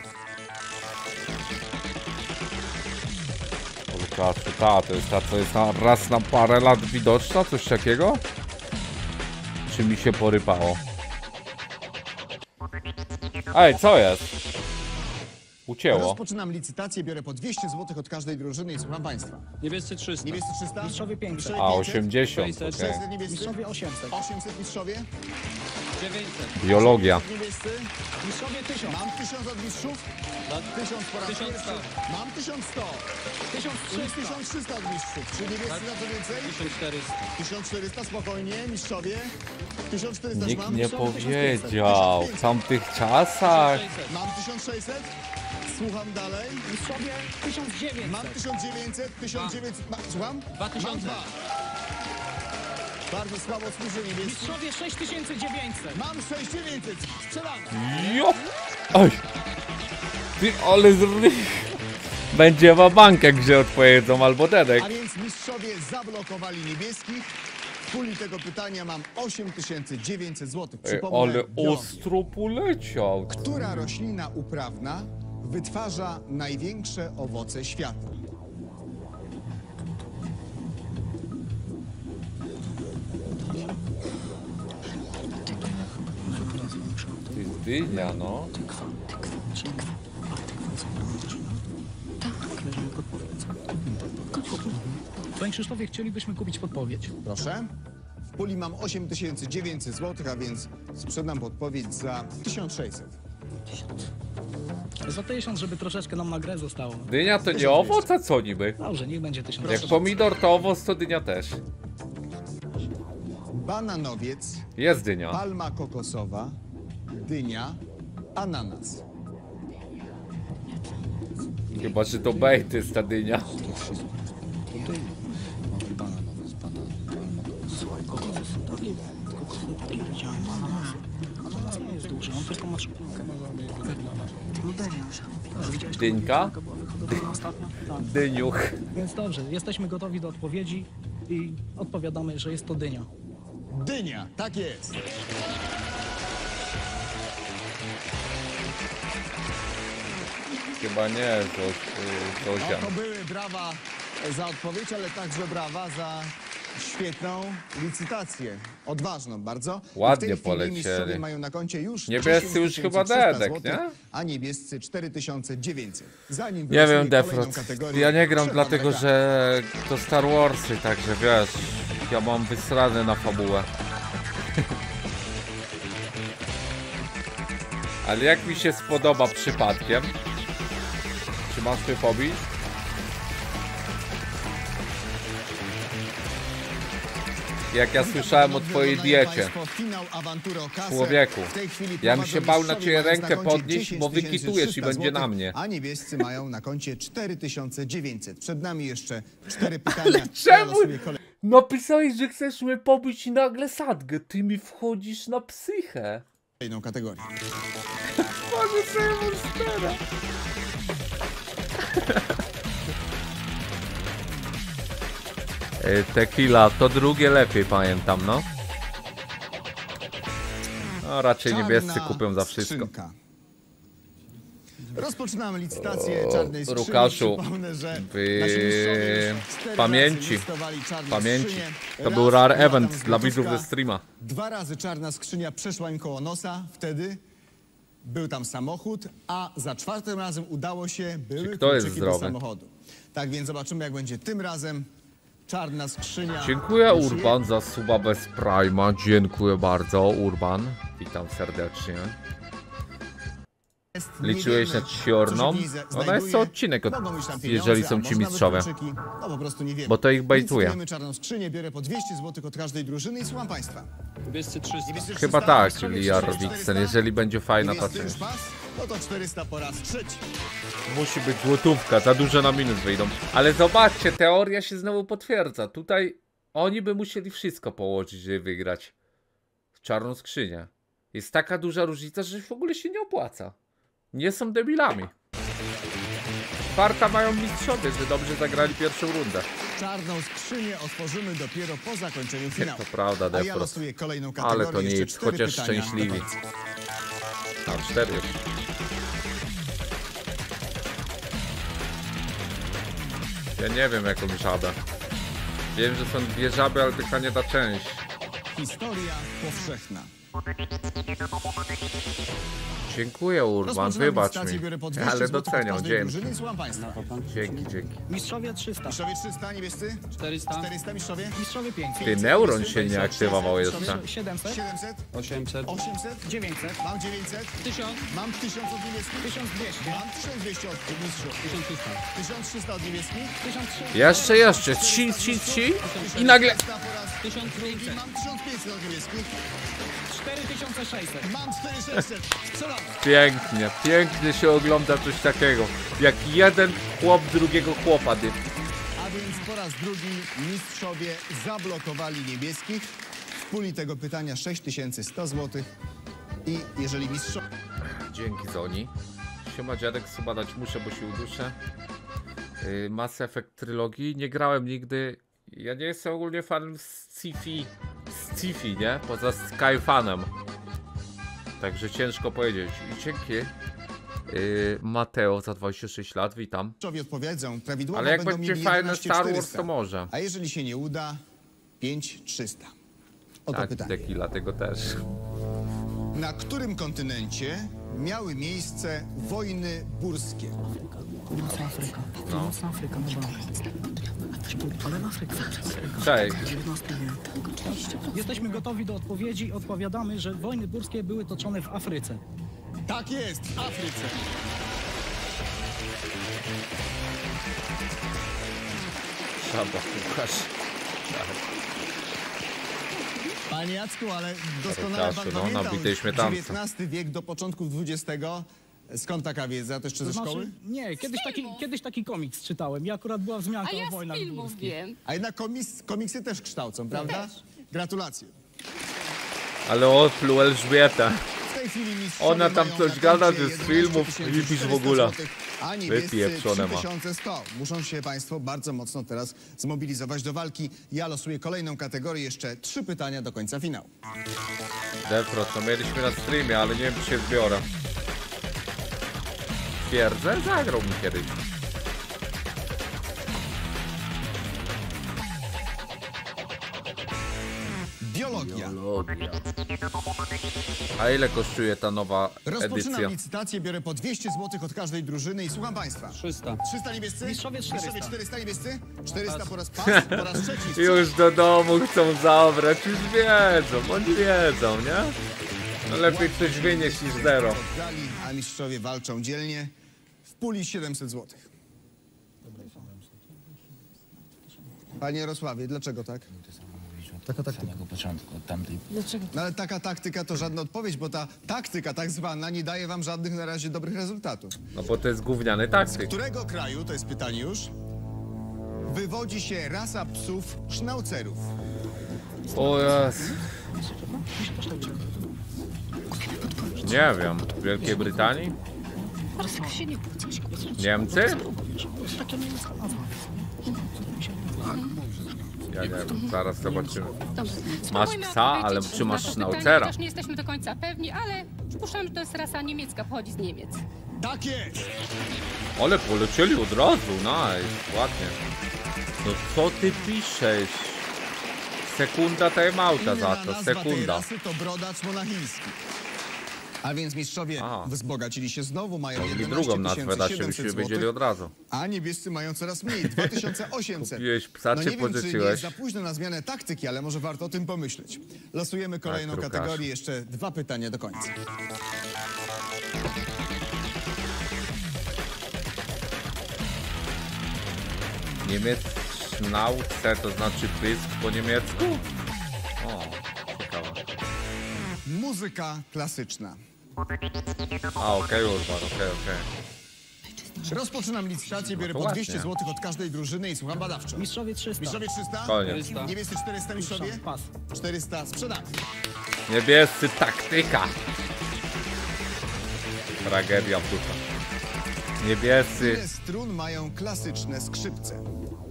Łukaszu, ta, to jest ta, co jest na, raz na parę lat widoczna, coś takiego? Czy mi się porypało? Ej, co jest? Ucięło. Rozpoczynam licytację, biorę po dwieście złotych od każdej drużyny i słucham państwa. Niebiescy trzysta. Niebiescy trzysta? Mistrzowie pięćset. A, osiemdziesiąt, okej. sześćset niebiescy? Mistrzowie osiemset. osiemset mistrzowie? dziewięćset. Biologia. Niebiescy? Mistrzowie tysiąc. Mam tysiąc od mistrzów? tysiąc po raz Tysiąc pierwszy. sto. Mam tysiąc sto. Tysiąc Jest tysiąc trzysta od mistrzów. Czy niebiescy na to więcej? tysiąc czterysta. tysiąc czterysta, spokojnie, mistrzowie. tysiąc czterysta już Nikt mam. nie powiedział. W tamtych czasach. Mam tysiąc sześćset. Słucham dalej. Mistrzowie tysiąc dziewięćset. Mam tysiąc dziewięćset, tysiąc dziewięćset. Ma, słucham? Dwa tysiące. Mam dwa. Bardzo słabo służy niebieski. Mistrzowie sześć tysięcy dziewięćset. Mam sześć tysięcy dziewięćset. Sprzedane. Jo! Oj! Ty, ale zry... Będzie wabank, jak gdzie odpowiedzą, albo dedek. A więc mistrzowie zablokowali niebieskich. W puli tego pytania mam osiem tysięcy dziewięćset złotych. Ej, Przypomnę, ale biorę. ostro poleciał. Która roślina uprawna wytwarza największe owoce świata? To jest dynia, no. Panie Krzysztofie, chcielibyśmy kupić podpowiedź. Proszę. W puli mam osiem tysięcy dziewięćset złotych, a więc sprzedam podpowiedź za tysiąc sześćset. Za tysiąc, żeby troszeczkę nam na grę zostało. Dynia to nie owoc, a co niby? Dobrze, niech będzie tysiąc. Jak pomidor to owoc, to dynia też. Bananowiec, Jest dynia. palma kokosowa, dynia, ananas. Chyba, że to bejt jest ta dynia. Ananas nie jest duży, on tylko ma szklankę. Dyńka? Ostatnio? Tak. Dyniuch. Więc dobrze, jesteśmy gotowi do odpowiedzi i odpowiadamy, że jest to dynia. Dynia, tak jest. Chyba nie, Zo- Zozia. No, to były brawa za odpowiedź, ale także brawa za świetną licytację. Odważną bardzo. Ładnie I w tej chwili polecieli. mistrzowie mają na koncie już Niebiescy już chyba tysiąc trzysta dedek, złotych, nie? a niebiescy cztery tysiące dziewięćset. Zanim Nie wylosuje wiem, kolejną Defrot. kategorię, Ja nie gram trzeba dlatego, nagrać. że to Star Warsy, także wiesz, ja mam wysrane na fabułę. Ale jak mi się spodoba przypadkiem, czy masz mnie pobić? Jak ja słyszałem o twojej diecie. Człowieku, ja bym się bał na ciebie rękę podnieść, bo wykitujesz i będzie na mnie. A niebiescy mają na koncie cztery tysiące dziewięćset. Przed nami jeszcze cztery pytania. Ale czemu? Ja losuję kolej- Napisałeś, że chcesz mnie pobić i nagle sadgę. Ty mi wchodzisz na psychę. Kolejną kategorię. Może sobie monstera. Tequila, to drugie lepiej pamiętam, no. No raczej Czarna niebiescy kupią za wszystko. skrzynka. Rozpoczynamy licytację czarnej skrzyni. Łukaszu, Przypomnę, że w nasi mistrzowie już cztery pamięci, razy listowali czarne pamięci. skrzynie. To Raz był rare była tam event dla złotówka, widzów ze streama. Dwa razy czarna skrzynia przeszła im koło nosa, wtedy był tam samochód, a za czwartym razem udało się, były kto jest kluczyki do zdrowy? samochodu. Tak więc zobaczymy, jak będzie tym razem. Czarna skrzynia. Dziękuję Już Urban za suba bez Prima. Dziękuję bardzo Urban. Witam serdecznie. jest. Liczyłeś Nie na wiemy, ciorną? co się w niej za- Ona jest znajduje. co odcinek, od, Mogą być tam pieniądze, jeżeli a są może ci nawet mistrzowie. kluczyki. No po prostu nie wiemy. Bo to ich bejtuje. Licytujemy czarną skrzynię, biorę po dwieście złotych od każdej drużyny i słucham państwa. Niebiescy trzysta. Niebiescy Chyba trzysta, tak, mistrzowie Liar trzysta, Wixen, czterysta. jeżeli będzie fajna ta Niebiescy już część. pas? No to czterysta po raz trzeci. Musi być złotówka, za dużo na minus wyjdą. Ale zobaczcie, teoria się znowu potwierdza. Tutaj oni by musieli wszystko położyć, żeby wygrać czarną skrzynię. Jest taka duża różnica, że w ogóle się nie opłaca. Nie są debilami. Farta mają mistrzowie, że dobrze zagrali pierwszą rundę. Czarną skrzynię otworzymy dopiero po zakończeniu finału. To prawda, A ja Defrost. losuję kolejną kategorię. Ale to jeszcze nic, cztery chociaż pytania do szczęśliwi. końca. A, cztery. Ja nie wiem jaką żabę. Wiem, że są dwie żaby, ale tylko nie ta część. Historia powszechna. Dziękuję Urban, Rozpoczynam wybacz licytację, mi. biorę po dwieście Ale złotych od doceniam, każdej dzięki. drużyny i słucham państwa. Dzięki, dzięki. Mistrzowie trzysta. Mistrzowie trzysta, niebiescy? czterysta. czterysta mistrzowie? Mistrzowie pięćset. Ty, Neuron się nie aktywował jeszcze. siedemset. siedemset? osiemset. osiemset? dziewięćset. Mam dziewięćset? tysiąc. Mam tysiąc od niebieskich? tysiąc dwieście. Mam tysiąc dwieście od mistrzów. tysiąc trzysta. tysiąc trzysta od niebieskich? tysiąc trzysta. Jeszcze, jeszcze, ci, ci, ci. I nagle... czterysta po raz tysiąc drugi. pięćset. Mam tysiąc pięćset od niebieskich. cztery tysiące sześćset. Mam cztery tysiące sześćset. Strzelam. Pięknie, pięknie się ogląda coś takiego. Jak jeden chłop drugiego chłopa, ty. A więc po raz drugi mistrzowie zablokowali niebieskich. W puli tego pytania sześć tysięcy sto złotych. I jeżeli mistrzowie... Dzięki Zoni. Siema dziadek, suba dać muszę, bo się uduszę. Yy, Mass Effect trylogii. Nie grałem nigdy. Ja nie jestem ogólnie fanem sci-fi. Sci-fi, nie? Poza Skyfanem. Także ciężko powiedzieć. I dzięki. Yy, Mateo za dwadzieścia sześć lat, witam. Mistrzowie odpowiedzą prawidłowo, Ale jak będą będzie mieli fajne jedenaście Star Wars, czterysta. to może. A jeżeli się nie uda, pięć tysięcy trzysta. Oto Tak, pytanie. tequila tego też. Na którym kontynencie miały miejsce wojny burskie? Północna Afryka. No. Północna Afryka, no dobra. Ale w Afryce. Cześć. dziewiętnasty wiek. Jesteśmy gotowi do odpowiedzi. Odpowiadamy, że wojny burskie były toczone w Afryce. Tak jest, w Afryce. Szaba, Łukasz. Panie Jacku, ale doskonale pan Łukaszu, no, pamiętał nabitej śmietance. dziewiętnasty wiek do początków dwudziestego. Skąd taka wiedza? To jeszcze ze To szkoły? znaczy, nie, kiedyś taki, kiedyś taki komiks czytałem i akurat była wzmianka A ja o wojnach z filmów burskich. wiem. A jednak komis, komiksy też kształcą, prawda? Gratulacje. Ale opluł Elżbietę. W tej chwili mistrzowie Ona tam mają coś na gada koncie ze jedenaście filmów tysięcy i pisz w czterysta ogóle. złotych, a niebiescy Wypieprzone ma. trzy tysiące sto. Muszą się państwo bardzo mocno teraz zmobilizować do walki. Ja losuję kolejną kategorię, jeszcze trzy pytania do końca finału. Defrost, no mieliśmy na streamie, ale nie wiem czy się zbiorę. Twierdzę, zagrał mi kiedyś. Biologia. Biologia. A ile kosztuje ta nowa Rozpoczynam edycja? licytację, biorę po dwieście złotych od każdej drużyny i słucham państwa. trzysta. trzysta niebiescy? Mistrzowie czterysta. czterysta niebiescy? czterysta po raz pas, po raz trzeci. Już do domu chcą zabrać, już wiedzą, oni wiedzą, nie? No lepiej coś wynieść niż zero. Oddali, a mistrzowie walczą dzielnie. W puli siedemset złotych. Panie Jarosławie, dlaczego tak? Taka taktyka. Od początku, od tamtej... Dlaczego? No ale taka taktyka to żadna odpowiedź, bo ta taktyka tak zwana nie daje wam żadnych na razie dobrych rezultatów. No bo to jest gówniany Z taktyk. którego kraju, to jest pytanie już, wywodzi się rasa psów sznaucerów? O Jezu. Nie wiem, w Wielkiej Brytanii? Niemcy? Ja nie wiem, zaraz zobaczymy. Dobrze. Masz Spróbujmy psa, ale odpowiedzieć czy na masz to pytanie, Schnauzera? Chociaż nie jesteśmy do końca pewni, ale przypuszczamy, że to jest rasa niemiecka, pochodzi z Niemiec. Tak jest! Ale polecieli od razu, nice, ładnie. No co ty piszesz? Sekunda timeouta za to, nazwa tej sekunda. rasy to brodacz monachiński. A więc mistrzowie A. wzbogacili się znowu, mają Mogli jedenaście drugą nazwę tysięcy dać, siedemset żebyśmy złotych, wiedzieli od razu. a niebiescy mają coraz mniej, dwa tysiące osiemset. Kupiłeś psa, no czy nie wiem, czy nie pożyczyłeś? jest za późno na zmianę taktyki, ale może warto o tym pomyśleć. Losujemy kolejną drukarz. kategorię, jeszcze dwa pytania do końca. Niemiec Schnauzer, to znaczy pysk po niemiecku? O, ciekawe. Muzyka klasyczna. A, okej, okay, Urban, okej, okay, okej. Okay. Rozpoczynam licytację, biorę No to po dwieście ładnie. złotych od każdej drużyny i słucham badawczo. Mistrzowie trzysta. Mistrzowie trzysta? Koniec. Niebiescy czterysta, mistrzowie? Pas. czterysta, sprzedamy. Niebiescy taktyka. Tragedia w duchu. Niebiescy. Ile strun mają klasyczne skrzypce?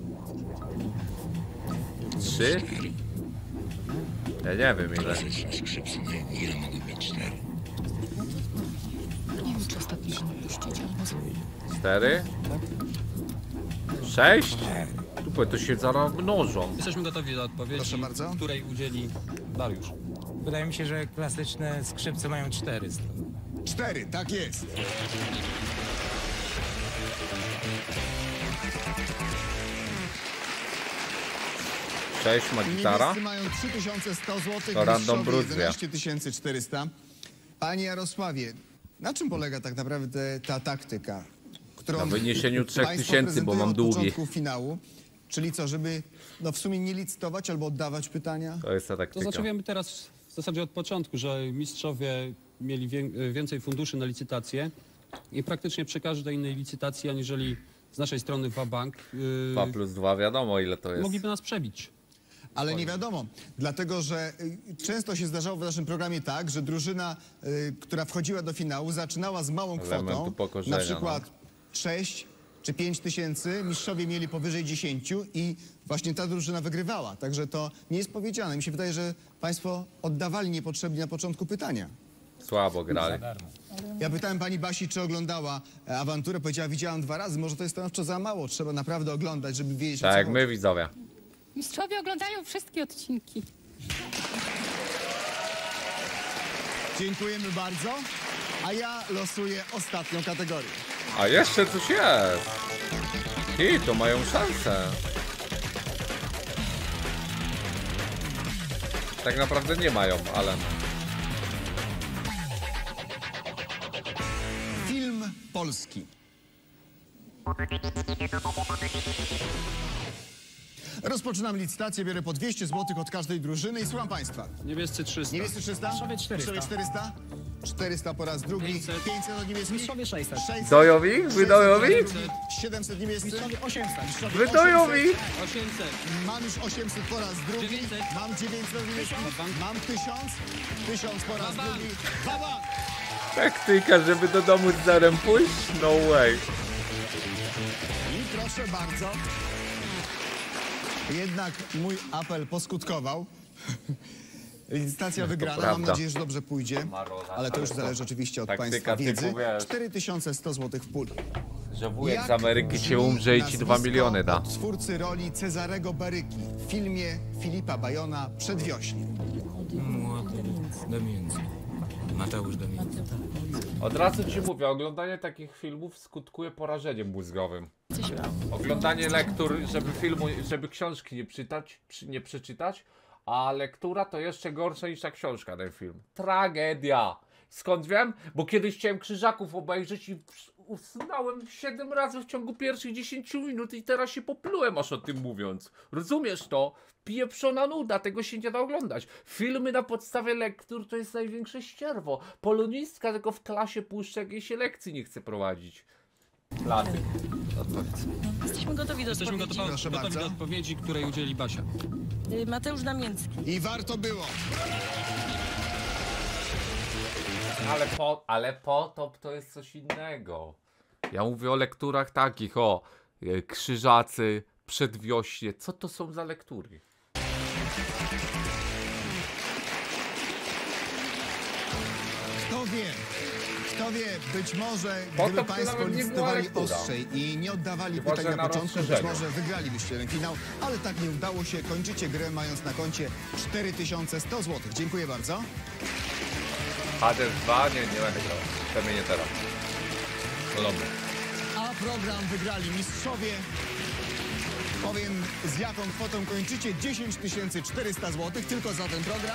Trzy? Ja nie wiem ile. Ile mogą mieć cztery? Nie wiem, czy ostatnio go puścić, albo... Cztery? Sześć? Tu to się zaraz mnożą. Jesteśmy gotowi do odpowiedzi, Proszę bardzo. której udzieli Dariusz. Wydaje mi się, że klasyczne skrzypce mają czterysta. Cztery, tak jest. Sześć ma gitara. Niebiescy mają trzy tysiące sto złotych, To random mistrzowie Bruce wie. jedenaście tysięcy czterysta. Panie Jarosławie, na czym polega tak naprawdę ta taktyka, którą Na wyniesieniu trzech państwo tysięcy, bo prezentują mam od długi. początku finału? Czyli co, żeby no w sumie nie licytować albo oddawać pytania? To jest ta To taktyka. znaczy wiemy teraz w zasadzie od początku, że mistrzowie mieli wię- więcej funduszy na licytację i praktycznie przy każdej innej licytacji, aniżeli z naszej strony Wabank, yy, Dwa plus dwa, wiadomo ile to jest. mogliby nas przebić. Ale nie wiadomo, dlatego że y, często się zdarzało w naszym programie tak, że drużyna, y, która wchodziła do finału, zaczynała z małą Elementu kwotą, na pokorzenia, przykład sześć czy pięć tysięcy, mistrzowie mieli powyżej dziesięciu i właśnie ta drużyna wygrywała. Także to nie jest powiedziane. Mi się wydaje, że państwo oddawali niepotrzebnie na początku pytania. Słabo grali. Ja pytałem pani Basi, czy oglądała e, awanturę, powiedziała, widziałam dwa razy, może to jest stanowczo za mało, trzeba naprawdę oglądać, żeby wiedzieć, o Tak co jak chodzi. my widzowie. Mistrzowie oglądają wszystkie odcinki. Dziękujemy bardzo, a ja losuję ostatnią kategorię. A jeszcze coś jest. I to mają szansę. Tak naprawdę nie mają, ale no. Film polski. Rozpoczynam licytację, biorę po dwieście złotych od każdej drużyny i słucham państwa. Niebiescy trzysta. Niebiescy trzysta? Mistrzowie czterysta. Mistrzowie czterysta? czterysta po raz drugi. pięćset. pięćset od niebieskich? Mistrzowie sześćset. sześćset. Dojowi? Wy dojowi? siedemset niebiescy? Mistrzowie osiemset. Mistrzowie Wy dojowi? osiemset. Mam już osiemset po raz drugi. dziewięćset. Mam dziewięćset od niebieskich. mam tysiąc. tysiąc po raz Baba. drugi. Baba! Taktyka, żeby do domu z zerem pójść? No way. I proszę bardzo. Jednak mój apel poskutkował. Licytacja wygrana, mam prawda. nadzieję, że dobrze pójdzie, ale to już zależy oczywiście od Taktyka państwa wiedzy. typu, wiesz. cztery tysiące sto złotych w puli. Że wujek Jak z Ameryki cię brzmi umrze i ci dwa nazwisko miliony da. od twórcy roli Cezarego Baryki w filmie Filipa Bajona Przedwiośnie. Młody Damiński. Mateusz Damiński. Od razu ci mówię, oglądanie takich filmów skutkuje porażeniem mózgowym. Oglądanie lektur, żeby filmu, żeby książki nie czytać, przy- nie przeczytać, a lektura to jeszcze gorsza niż ta książka, ten film. Tragedia! Skąd wiem? Bo kiedyś chciałem Krzyżaków obejrzeć i usnąłem siedem razy w ciągu pierwszych dziesięciu minut i teraz się poplułem aż o tym mówiąc. Rozumiesz to? Pieprzona nuda, tego się nie da oglądać. Filmy na podstawie lektur to jest największe ścierwo. Polonistka tylko w klasie puszcza, jak jej się lekcji nie chce prowadzić. Klasyk. Odpowiedz. Jesteśmy gotowi do Jesteśmy odpowiedzi. gotowi, Proszę gotowi bardzo. do odpowiedzi, której udzieli Basia. Y, Mateusz Damiński. I warto było. Ale, po, ale potop to jest coś innego. Ja mówię o lekturach takich, o e, Krzyżacy, Przedwiośnie. Co to są za lektury? Kto wie? Kto wie, być może Potem gdyby to Państwo nawet nie była licytowali lektura. ostrzej i nie oddawali Chyba, pytań że na na początku, być rozszerzeniu. może wygralibyście ten finał, ale tak nie udało się. Kończycie grę mając na koncie cztery tysiące sto złotych. Dziękuję bardzo. Hades dwa? Nie, nie będę grał. Przynajmniej nie teraz. Lobby. A program wygrali mistrzowie. Powiem, z jaką kwotą kończycie. dziesięć tysięcy czterysta złotych tylko za ten program.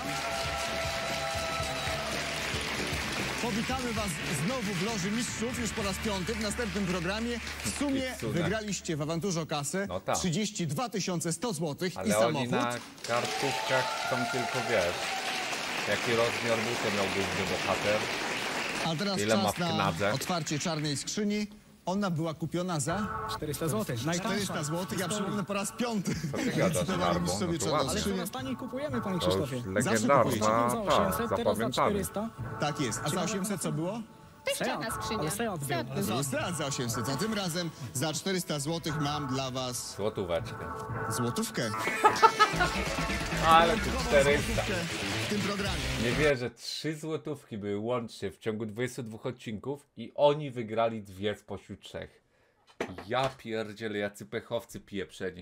Powitamy Was znowu w Loży Mistrzów, już po raz piąty w następnym programie. W sumie Cudne. wygraliście w awanturze o kasę No tak. trzydzieści dwa tysiące sto złotych i Ale oni samochód. na kartkówkach są tylko, wiesz, jaki rozmiar buta miał główny bohater. A teraz Ile ma czas w na knadze? otwarcie czarnej skrzyni. Ona była kupiona za czterysta złotych. czterysta złotych. Ja przypomnę po raz piąty. Co ty gadasz, Licytowali Marbo? mistrzowie No to czarnej ładnie. Ale skrzyni. coraz taniej kupujemy, panie To już Krzysztofie. legendarna, Za tak, osiemset, teraz za zapamiętamy. czterysta. Tak jest. A za osiemset co było? Też czarna skrzynia. Ale Seat był. Seat był. No, Seat za osiemset. A tym razem za czterysta złotych mam dla Was Złotóweczkę. złotówkę. Ale tu czterysta. W tym programie. Nie wierzę, trzy złotówki były łącznie w ciągu dwudziestu dwóch odcinków i oni wygrali dwie spośród trzech. Ja pierdzielę, jacy pechowcy pieprzeni.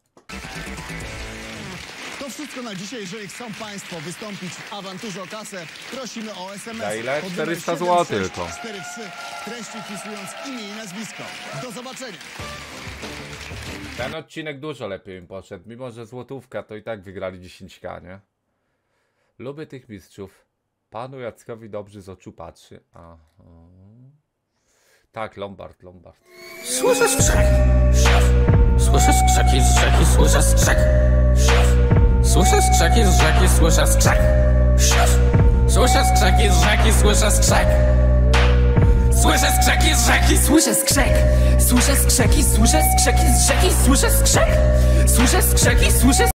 To wszystko na dzisiaj. Jeżeli chcą Państwo wystąpić w awanturze o kasę, prosimy o S M S. Za ile? pod numer czterysta siedem złotych sześć tylko. cztery trzy, treści wpisując imię i nazwisko. Do zobaczenia. Ten odcinek dużo lepiej mi poszedł, mimo że złotówka to i tak wygrali dziesięć ka, nie? Lubię tych mistrzów. Panu Jackowi dobrze z oczu patrzy. Aha. Tak, Lombard, Lombard. Słyszę skrzek. Słyszę skrzeki z rzeki, słyszę skrzek. Słyszę skrzeki z rzeki, słyszę skrzek. Słyszę skrzeki z rzeki, słyszę skrzek. Słyszę skrzeki z rzeki, słyszę skrzek. Słyszę skrzeki, słyszę skrzeki z rzeki, słyszę skrzek. Słyszę skrzeki, słyszę